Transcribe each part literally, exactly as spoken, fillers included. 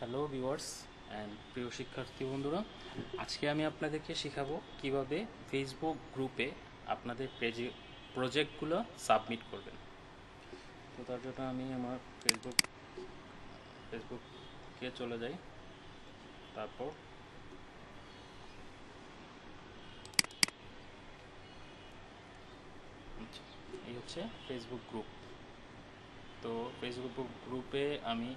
Hello viewers and প্রিয় শিক্ষার্থী বন্ধুরা, আজকে আমি আপনাদেরকে শেখাবো কিভাবে ফেসবুক গ্রুপে আপনাদের পেজে প্রজেক্টগুলো সাবমিট করবেন। তো তার জন্য আমি আমার ফেসবুক ফেসবুকে চলে যাই। তারপর আচ্ছা, এই হচ্ছে ফেসবুক গ্রুপ। তো ফেসবুক গ্রুপে আমি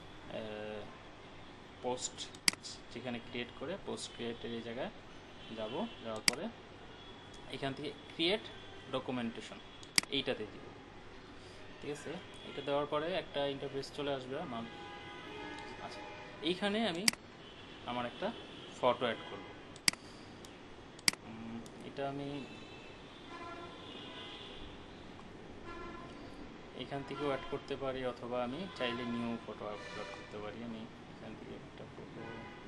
পোস্ট যেখানে ক্রিয়েট করে পোস্ট ক্রিয়েটের এই জায়গায় যাব। যাওয়ার পরে এখান থেকে ক্রিয়েট ডকুমেন্টেশন এইটাতে দিব। ঠিক আছে, এটা দেওয়ার পরে একটা ইন্টারফেস চলে আসবে আমার। আচ্ছা, এইখানে আমি আমার একটা ফটো অ্যাড করব। এটা আমি এখান থেকেও অ্যাড করতে পারি, অথবা আমি চাইলে নিউ ফটো আপলোড করতে পারি। আমি এখান থেকে একটা ফটো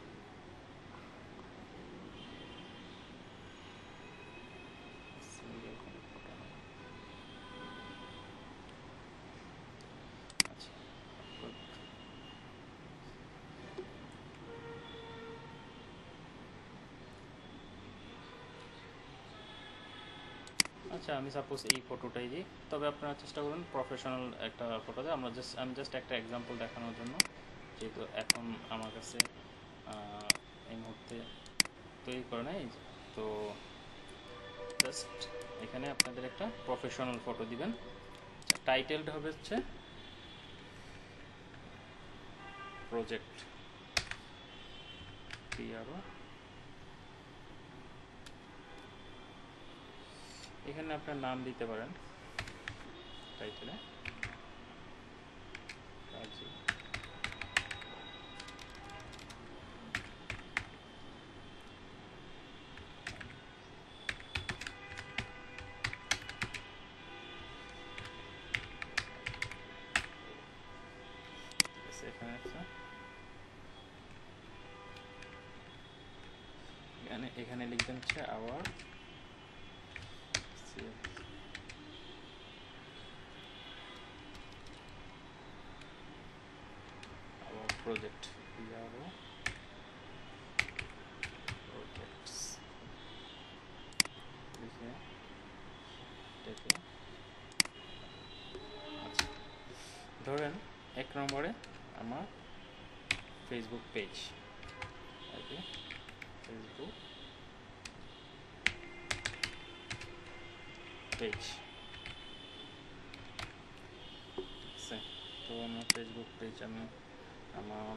আচ্ছা, আমি সাপোজ এই ফটোটাই দিই, তবে আপনারা চেষ্টা করুন প্রফেশনাল একটা ফটো দেয়। আমরা জাস্ট আমি জাস্ট একটা এক্সাম্পল দেখানোর জন্য, যেহেতু এখন আমার কাছে এই মুহূর্তে তৈরি করে নাই, তো জাস্ট এখানে আপনাদের একটা প্রফেশনাল ফটো দিবেন। টাইটেলটা হবে হচ্ছে প্রজেক্ট পিআরও। এখানে আপনার নাম দিতে পারেন টাইটেলে, এখানে এখানে এখানে লিখবেন হচ্ছে আওয়ার আওয়ার প্রজেক্ট পিআরও প্রজেক্টস লিখে এটাকে আচ্ছা ধরেন এক নম্বরে আমার ফেসবুক পেজ, ফেসবুক পেজ। তো আমার ফেসবুক পেজ আমি আমার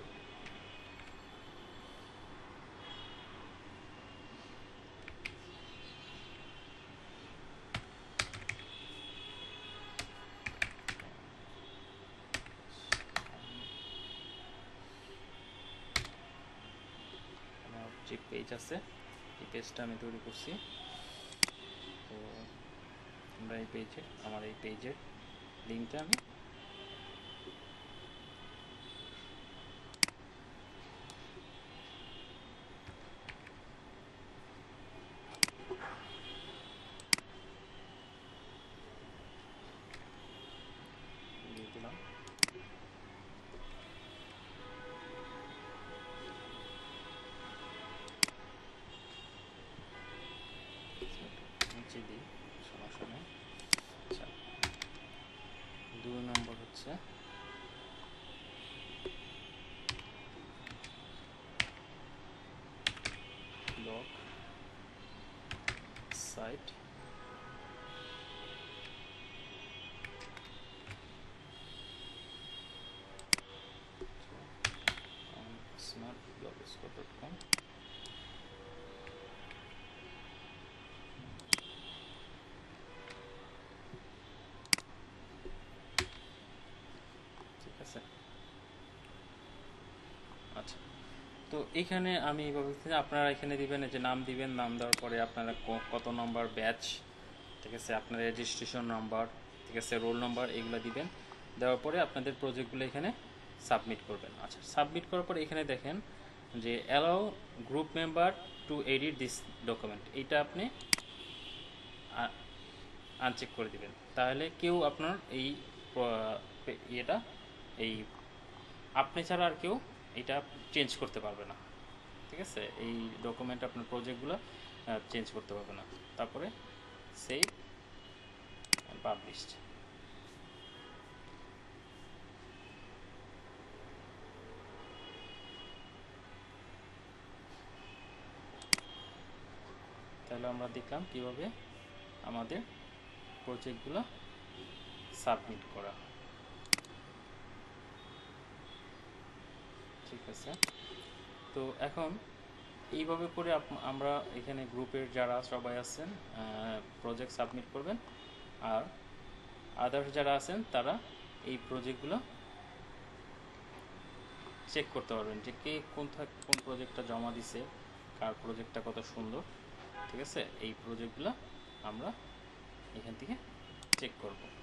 যে পেজ আছে এই পেজটা আমি তৈরি করছি। তো আমরা এই পেজে আমার এই পেজের লিঙ্কটা আমি দিয়ে দিলাম। নিচে দিই, সমস্যা নেই। আচ্ছা, দুই নম্বর হচ্ছে blog site smart blog spot dot com. ঠিক আছে, আচ্ছা। তো এখানে আমি এইভাবে আপনারা এখানে দিবেন, যে নাম দিবেন, নাম দেওয়ার পরে আপনারা কত নম্বর ব্যাচ, ঠিক আছে, আপনার রেজিস্ট্রেশন নাম্বার, ঠিক আছে, রোল নাম্বার, এগুলো দিবেন। দেওয়ার পরে আপনাদের প্রজেক্টগুলো এখানে সাবমিট করবেন। আচ্ছা, সাবমিট করার পরে এখানে দেখেন যে allow group member to edit this document, এইটা আপনি আনচেক করে দিবেন। তাহলে কেউ আপনার এই ইয়েটা এই আপনি ছাড়া আর কেউ এটা চেঞ্জ করতে পারবে না, ঠিক আছে? এই ডকুমেন্ট আপনার প্রজেক্টগুলো চেঞ্জ করতে পারবে না। তারপরে সেভ অ্যান্ড পাবলিশড। তাহলে আমরা দেখলাম কিভাবে আমাদের প্রজেক্টগুলো সাবমিট করা। ঠিক আছে, তো এখন এইভাবে করে আমরা এখানে গ্রুপের যারা সবাই আছেন প্রজেক্ট সাবমিট করবেন, আর আদার্স যারা আছেন তারা এই প্রজেক্টগুলো চেক করতে পারবেন যে কে কোন কোন প্রজেক্টটা জমা দিছে, কার প্রজেক্টটা কত সুন্দর। ঠিক আছে, এই প্রজেক্টগুলো আমরা এখান থেকে চেক করব।